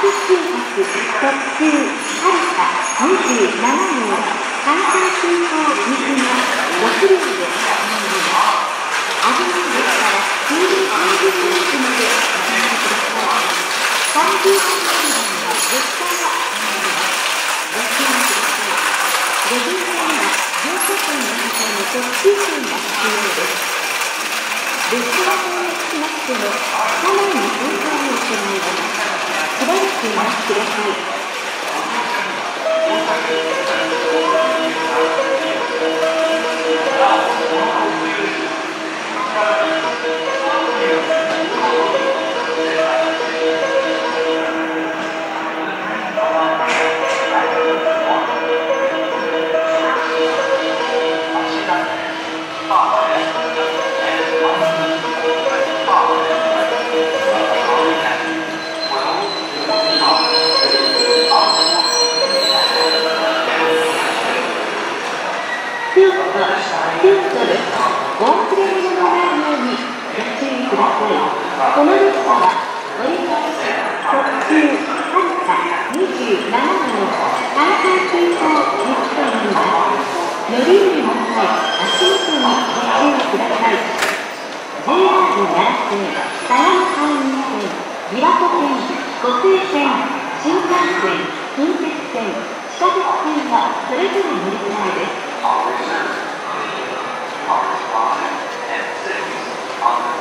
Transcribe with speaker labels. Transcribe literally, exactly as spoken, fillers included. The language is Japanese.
Speaker 1: 特急はるかにじゅうなな号関西空港行きがご種類で参ります。安曇野駅からきゅうじゅうさんじゅっぷん駅までお乗りください。さんじゅうさんばんばんの列車が参ります。ご注意ください。ご乗車には乗車券の方の特急券が必要です。列車が到着しましても車内に乗車を行います。しばらくお待ちください。お忘れ物のないようにご注意ください。この列車は折り返し特急はるかにじゅうなな号関西空港行きとなります。乗り降りの際、足元にご注意ください。ジェイアール 奈良線、狭山会員線、琵琶湖線、湖西線、新幹線、近鉄線、地下鉄線はそれぞれ乗り換えです。On